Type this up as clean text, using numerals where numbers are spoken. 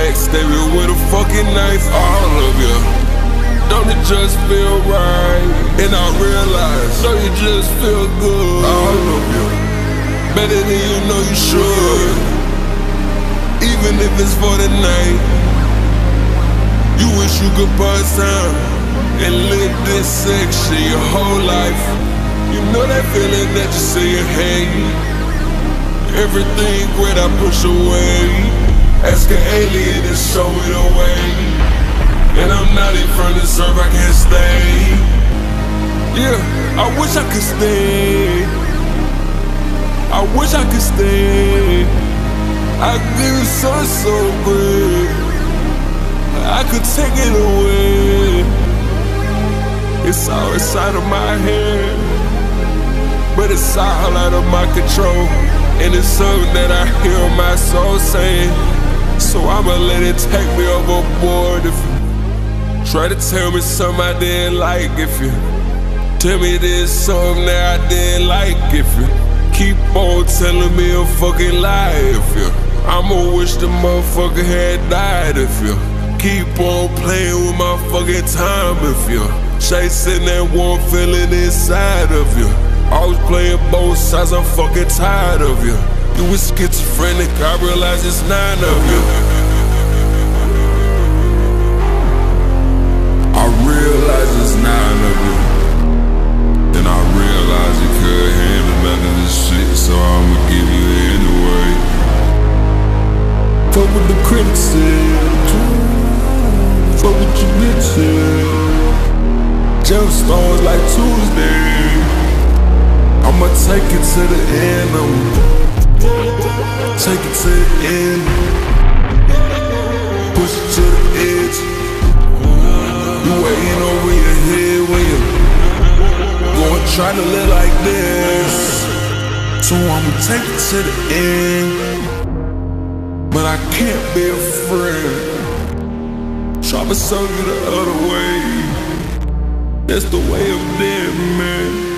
backstab you with a fucking knife. All of you, don't it just feel right? And I realize, don't you just feel good? All of you, better than you know you should. Even if it's for the night, you wish you could bust time and live this section your whole life. You know that feeling that you say you hate. Everything great I push away. Ask an alien to show me the way. And I'm not in front of this earth, I can't stay. Yeah, I wish I could stay. I wish I could stay. I give you so good, I could take it away. It's all inside of my head, but it's all out of my control. And it's something that I hear my soul saying, so I'ma let it take me overboard. If you try to tell me something I didn't like, if you tell me there's something that I didn't like, if you keep on telling me a fucking lie, if you I'ma wish the motherfucker had died. If you keep on playing with my fucking time, if you chasing that warm feeling inside of you, always playing both sides, I'm fucking tired of you. You was schizophrenic, I realize it's 9 of you. I realize it's 9 of you. And I realize you couldn't handle none of this shit, so I'ma give you it anyway. Fuck what the critics said, fuck what your bitch said. Gemstones like Tuesday, I'ma take it to the end, take it to the end, push it to the edge. You waiting over your head when you going trying to live like this. So I'ma take it to the end, but I can't be a friend. Try to serve you the other way. That's the way of dead, man.